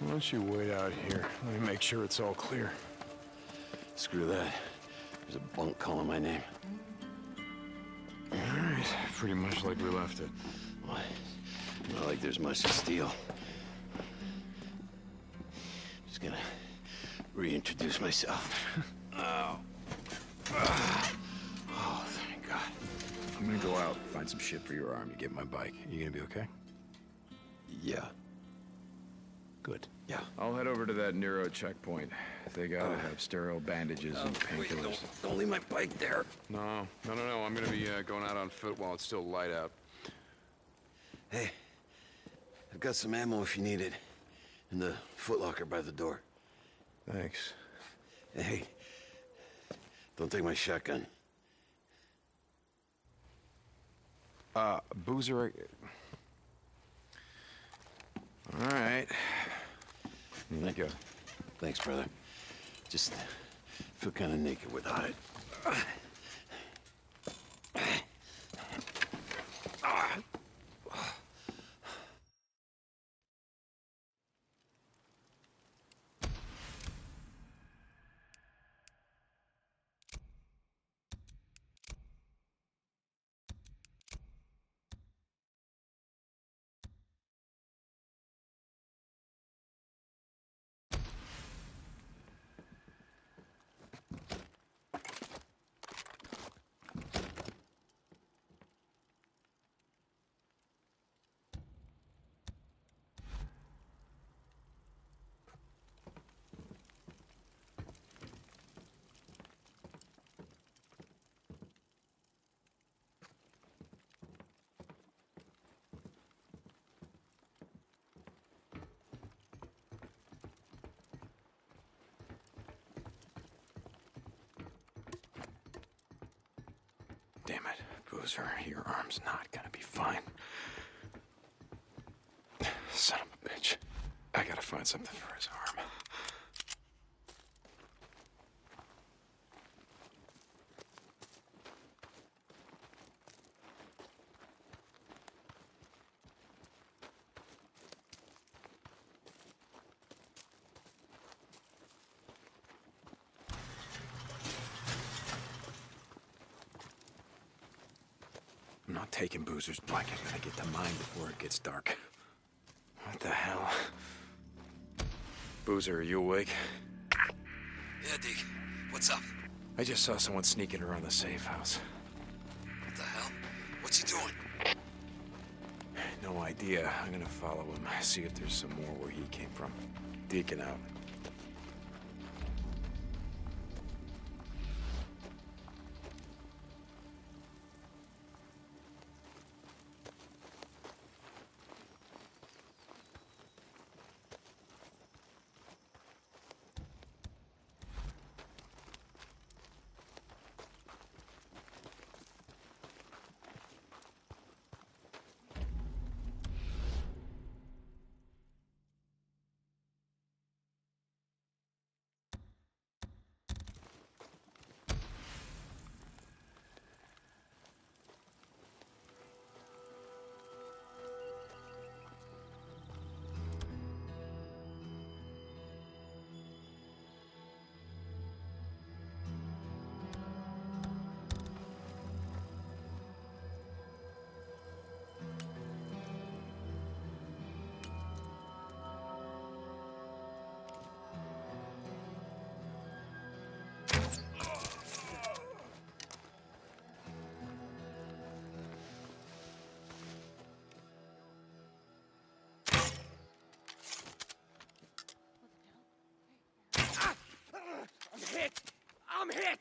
Why don't you wait out here? Let me make sure it's all clear. Screw that. There's a bunk calling my name. All right, pretty much like we left it. Well, not like there's much to steal. Just gonna reintroduce myself. Oh. Oh, thank God. I'm gonna go out, find some shit for your arm. You get my bike. You gonna be okay? Yeah. Good. Yeah. I'll head over to that Nero checkpoint. They gotta have sterile bandages and Wait, painkillers. don't leave my bike there. No. I'm gonna be going out on foot while it's still light out. Hey, I've got some ammo if you need it. In the footlocker by the door. Thanks. Hey, don't take my shotgun. Boozer... All right. Here you go. Thanks, brother. Just feel kind of naked without it. Damn it, Boozer, your arm's not gonna be fine. Son of a bitch. I gotta find something for his arm. I'm not taking Boozer's blanket. I gotta get to mine before it gets dark. What the hell? Boozer, are you awake? Yeah, Deke. What's up? I just saw someone sneaking around the safe house. What the hell? What's he doing? No idea. I'm gonna follow him, see if there's some more where he came from. Deacon out. I'm hit!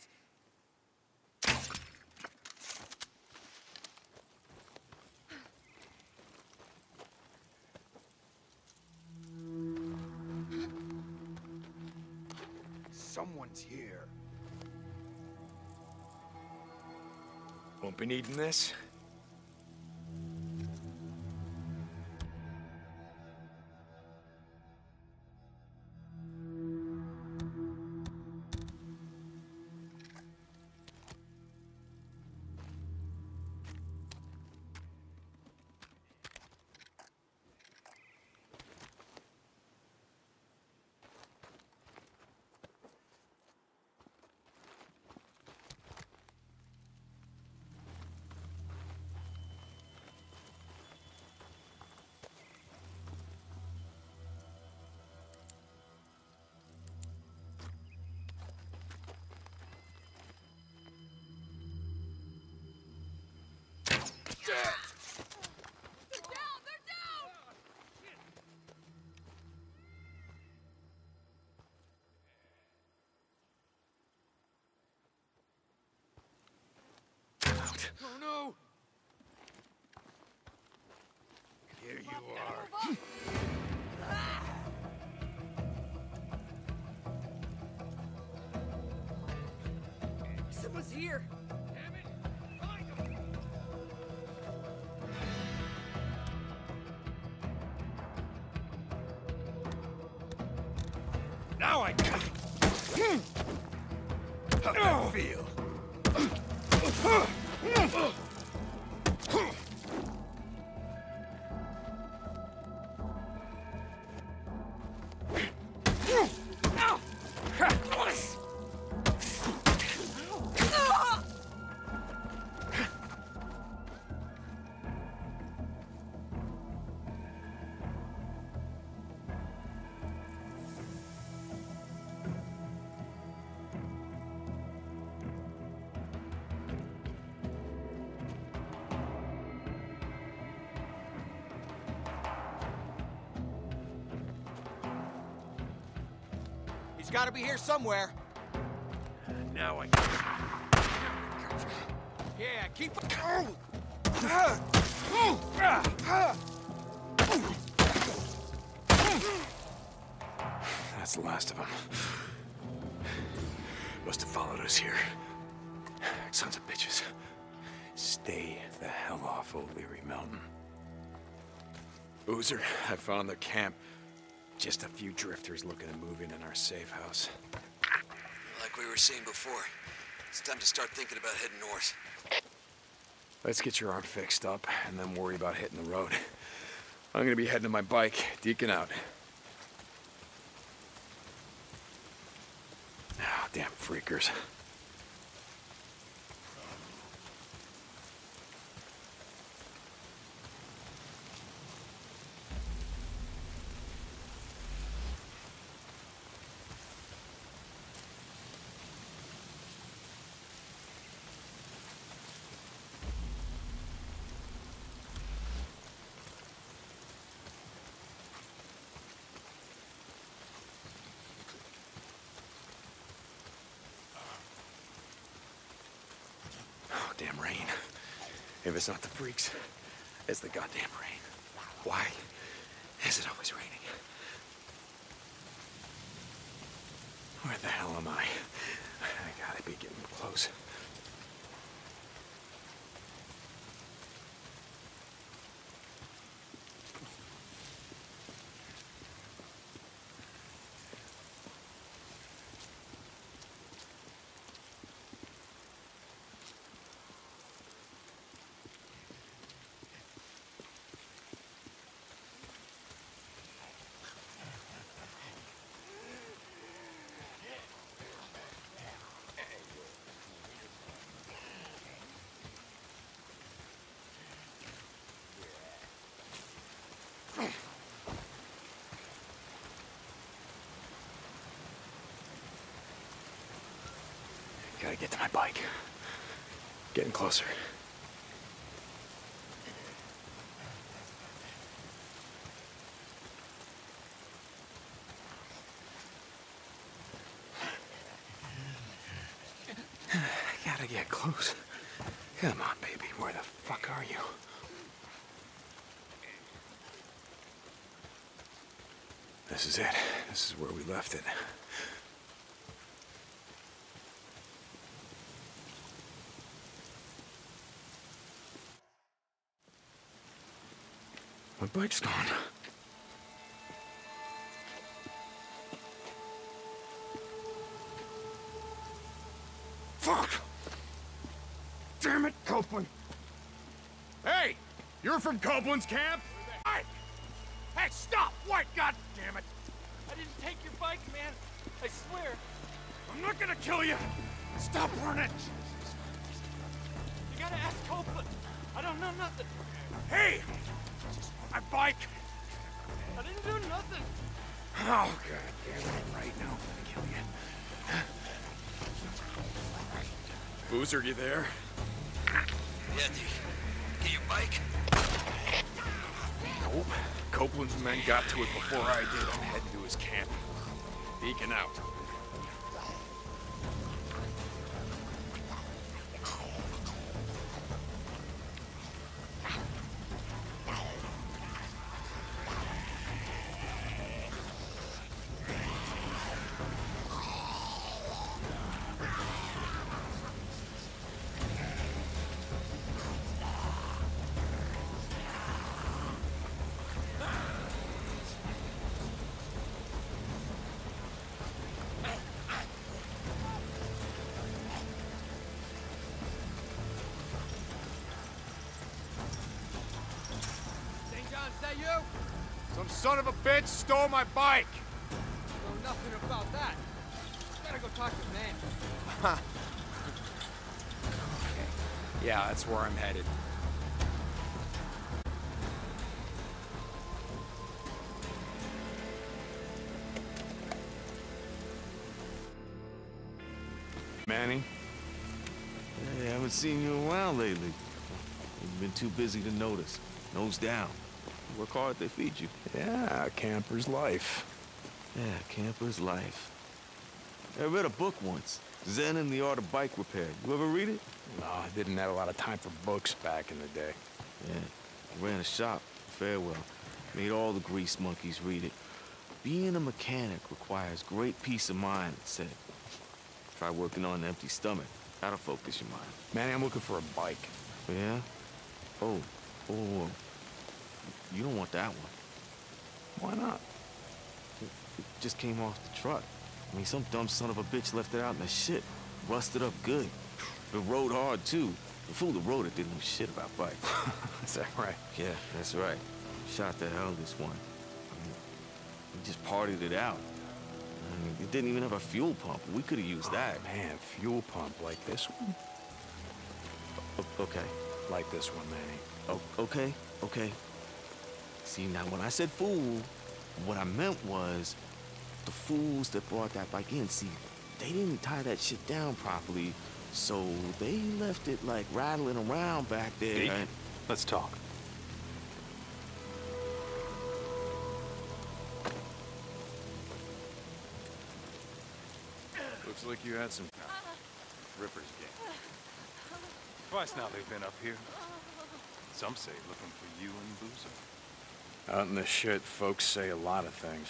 Someone's here. Won't be needing this. Shit! They're down! They're down! Oh no! Here you are. Someone's here! Damn it! Find him! Now I got it. How'd that feel? He's got to be here somewhere. Now I got it. Yeah, keep. That's the last of them. Must have followed us here. Sons of bitches. Stay the hell off O'Leary Mountain. Boozer, I found the camp. Just a few drifters looking to move in our safe house. Like we were saying before, it's time to start thinking about heading north. Let's get your arm fixed up, and then worry about hitting the road. I'm gonna be heading to my bike. Deacon out. Ah, damn freakers. Oh, damn rain. If it's not the freaks, it's the goddamn rain. Why is it always raining? Where the hell am I? I gotta be getting close. Gotta get to my bike. Getting closer. Gotta get close. Come on, baby. Where the fuck are you? This is it. This is where we left it. My bike's gone. Fuck! Damn it, Copeland! Hey! You're from Copeland's camp? Hey! Hey, stop! What? God damn it! I didn't take your bike, man. I swear. I'm not gonna kill you! Stop running! You gotta ask Copeland. I don't know nothing. Hey! My bike! I didn't do nothing. Oh, God damn it. Right now, I'm gonna kill you. Boozer, you there? Yeah, Get your bike? Nope. Copeland's men got to it before I did. I'm heading to his camp. Beacon out. Is that you? Some son of a bitch stole my bike! Know nothing about that. Gotta go talk to man. Yeah, that's where I'm headed. Manny? Hey, I haven't seen you around lately. You've been too busy to notice. Nose down. You work hard, they feed you. Yeah, camper's life. Yeah, camper's life. I read a book once, Zen and the Art of Bike Repair. You ever read it? No, I didn't have a lot of time for books back in the day. Yeah, I ran a shop, Farewell. Made all the grease monkeys read it. Being a mechanic requires great peace of mind, it said. Try working on an empty stomach. That'll focus your mind. Manny, I'm looking for a bike. Yeah? Oh, you don't want that one. Why not? It just came off the truck. I mean, some dumb son of a bitch left it out in the shit. Rusted up good. It rode hard, too. The fool that rode it didn't know shit about bikes. Is that right? Yeah, that's right. Shot the hell this one. I mean, we just partied it out. I mean, it didn't even have a fuel pump. We could have used that. Man, fuel pump like this one? Okay. Like this one, Manny. Okay. See, now when I said fool, what I meant was the fools that brought that bike in. See, they didn't tie that shit down properly, so they left it like rattling around back there. Deke, And... let's talk. Looks like you had some Ripper's game. Twice now they've been up here. Some say looking for you and Boozer. Out in the shit, folks say a lot of things.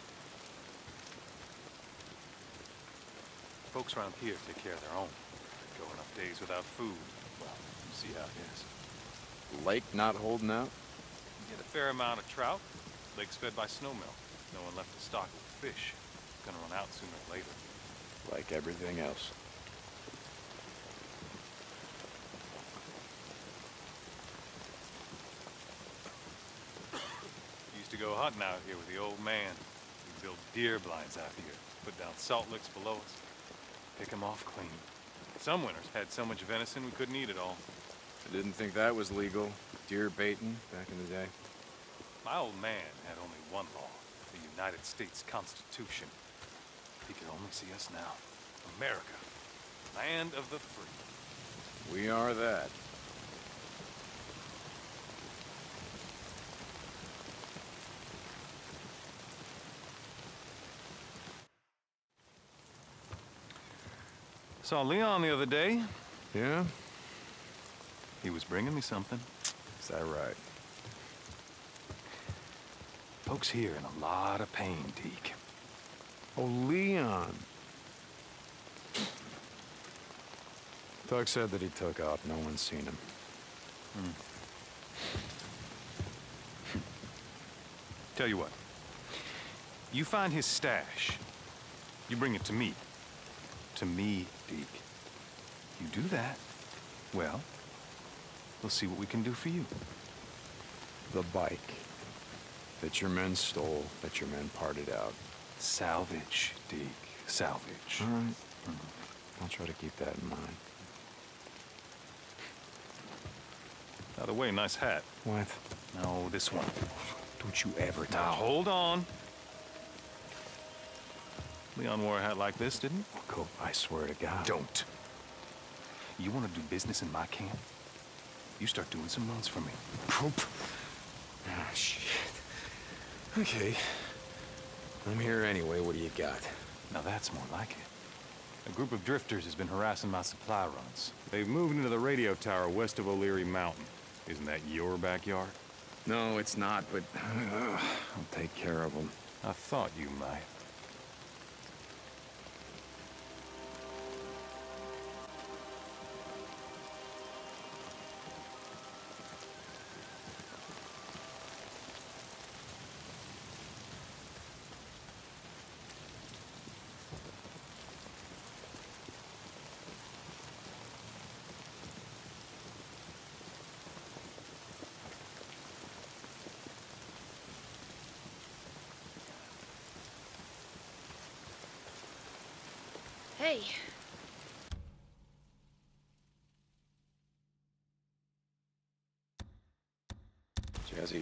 Folks around here take care of their own. Go enough days without food. Well, you see how it is. Lake not holding out? Get a fair amount of trout. Lake's fed by snowmelt. No one left to stock it with fish. Gonna run out sooner or later. Like everything else. Used to go hunting out here with the old man. We built deer blinds out here. Put down salt licks below us. Pick 'em off clean. Some winters had so much venison we couldn't eat it all. I didn't think that was legal. Deer baiting back in the day. My old man had only one law, the United States Constitution. He could only see us now. America, land of the free. We are that. Saw Leon the other day. Yeah? He was bringing me something. Is that right? Folks here in a lot of pain, Deke. Oh, Leon. Doug said that he took off. No one's seen him. Tell you what. You find his stash. You bring it to me. To me, Deke. You do that, well, we'll see what we can do for you. The bike that your men stole, that your men parted out. Salvage, Deke. Salvage. All right. I'll try to keep that in mind. By the way, nice hat. What? No, this one. Don't you ever touch Now, it. hold on. Leon wore a hat like this, didn't he? Cope, I swear to God. Don't. You want to do business in my camp? you start doing some runs for me. Poop. Oh, shit. Okay. I'm here anyway. What do you got? Now that's more like it. A group of drifters has been harassing my supply runs. They've moved into the radio tower west of O'Leary Mountain. Isn't that your backyard? No, it's not, but I'll take care of them. I thought you might. Hey. Jazzy.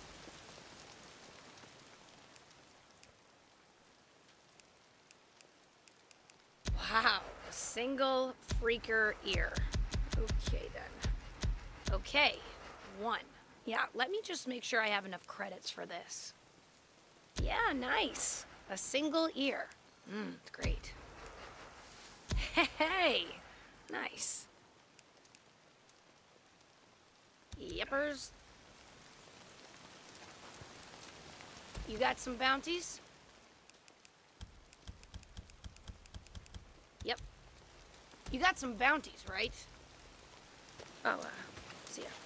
Wow, a single freaker ear. Okay then. Okay, 1. Yeah, let me just make sure I have enough credits for this. Yeah, nice. A single ear. Great. Hey, nice. Yippers. You got some bounties? Yep. You got some bounties, right? Oh, see ya.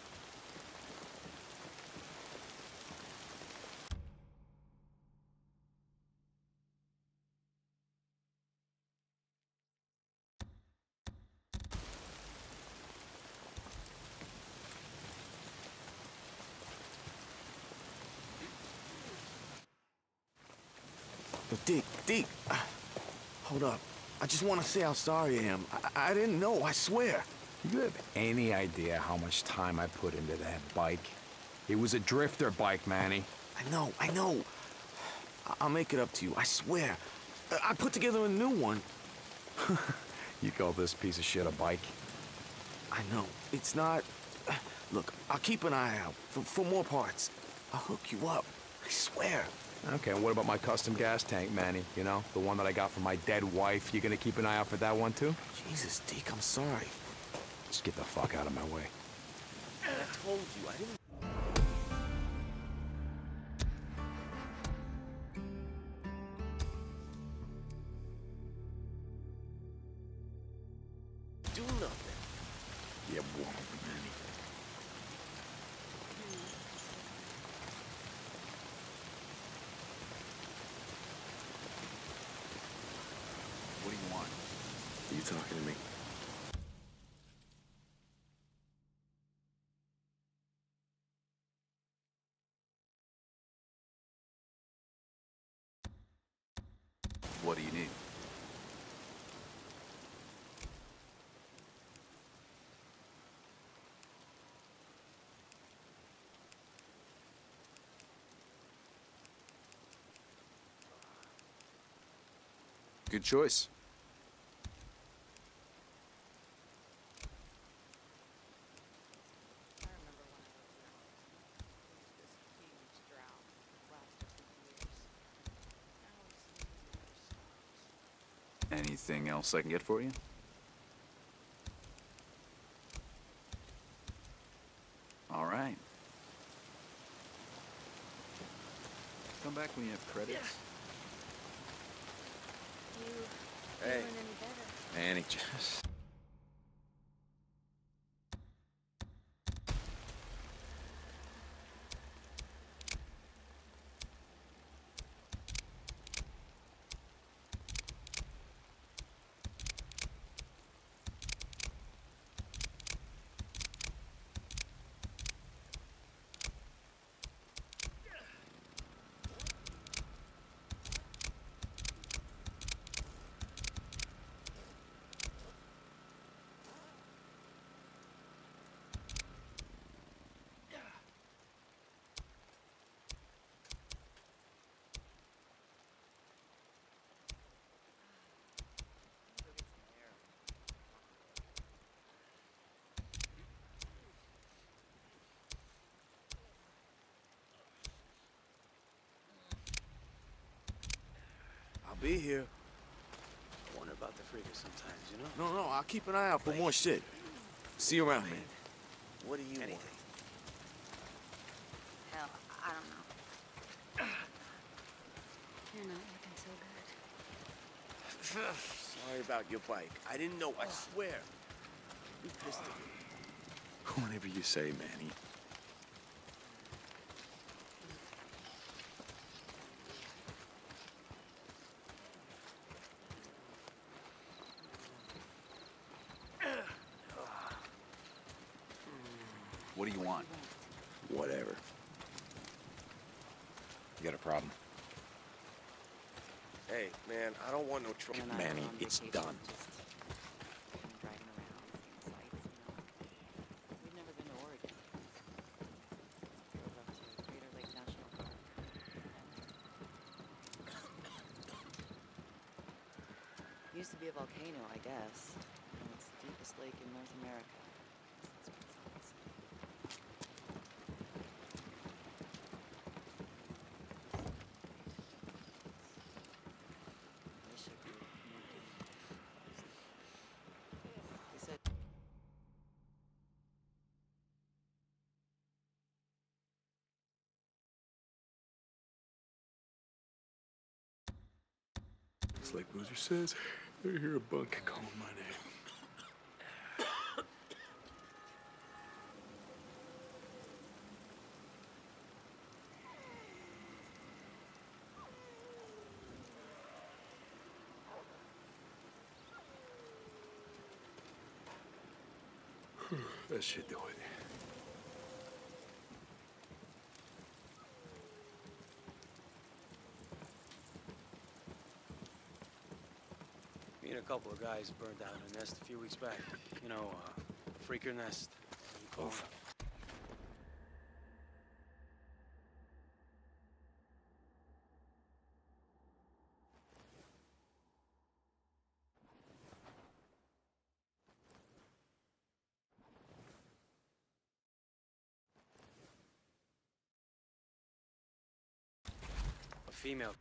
Yo, Deke, hold up. I just want to say how sorry I am. I didn't know, I swear. You have any idea how much time I put into that bike? It was a drifter bike, Manny. I know. I'll make it up to you, I swear. I put together a new one. You call this piece of shit a bike? I know. It's not... Look, I'll keep an eye out for more parts. I'll hook you up. I swear. Okay, and what about my custom gas tank, Manny? You know, the one that I got from my dead wife. You gonna keep an eye out for that one, too? Jesus, Deke, I'm sorry. Just get the fuck out of my way. I told you, I didn't... do nothing. You won't, Manny. What do you want? Are you talking to me? What do you need? Good choice. I remember when I was young. There was this huge drought that lasted for years. Now it seems it never stops. Anything else I can get for you? All right. Come back when you have credits. You Hey. feeling any better? Manny, just... be here. I wonder about the freakers sometimes, you know? No, I'll keep an eye out for more shit. See you around, man. What do you want? Hell, I don't know. You're not looking so good. Sorry about your bike. I didn't know, I swear. You pissed at me. Whatever you say, Manny. What do you want? Whatever. You got a problem? Hey, man, I don't want no trouble. You're not Manny, on it's vacation, done. just driving around, seeing sights, We've never been to Oregon. Drove up to Crater Lake National Park. Used to be a volcano, I guess. It's the deepest lake in North America. That's what it says. Wish I could make it. They said It's like Boozer says, I hear a bunk calling my name. That should do it. Me and a couple of guys burned down a nest a few weeks back. You know, freaker nest. You call Oof. it. A female.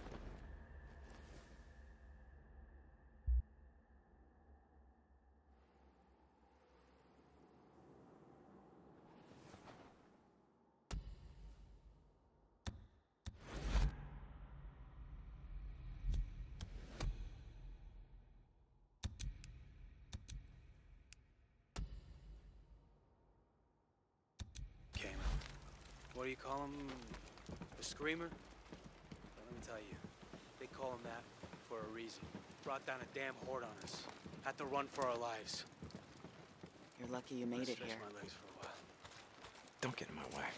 Came out. What do you call him? A screamer? Well, let me tell you, they call him that for a reason. Brought down a damn horde on us. Had to run for our lives. you're lucky you made it Stretch here. my legs for a while. Don't get in my way.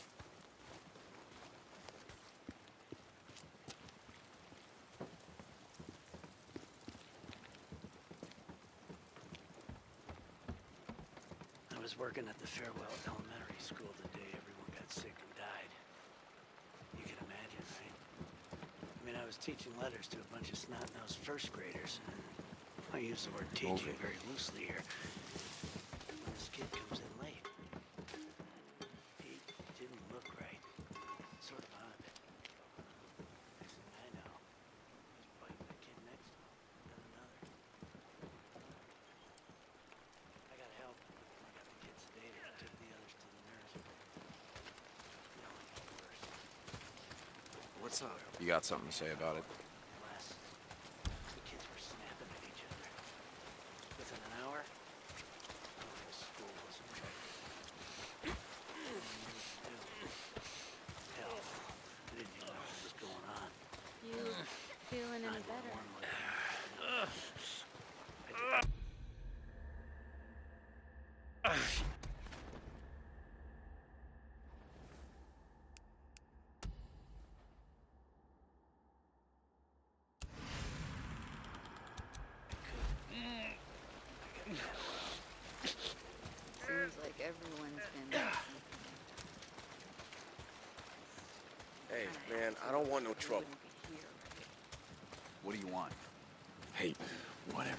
I was working at the Farewell Elementary School the day everyone got sick and died. You can imagine, right? I mean, I was teaching letters to a bunch of snot-nosed first graders. I use the word teaching very loosely here. When this kid comes in late, he didn't look right. Sort of odd. Next thing I know, he's biting the kid next to him, and another. I got help. I got the kid sedated and took the others to the nurse. No, it got worse. What's up? You got something to say about it? Less. The kids were snapping at each other. Within an hour, the whole school was infected. Hell, I didn't even know what was going on. You feeling any better? 911 was- I did- Seems like everyone's been through something. Hey, man, I don't want no We trouble. wouldn't be here, right? What do you want? Hey, whatever.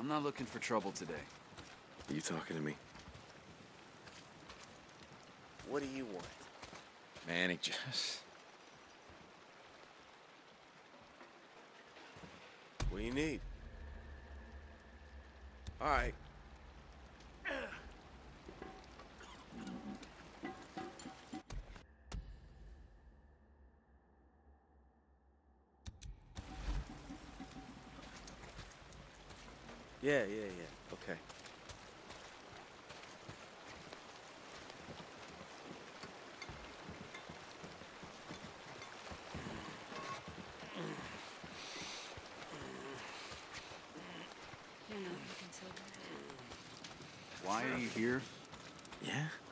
I'm not looking for trouble today. Are you talking to me? What do you want? Man, just... What do you need? All right. Yeah. Okay. Why are you here? Yeah?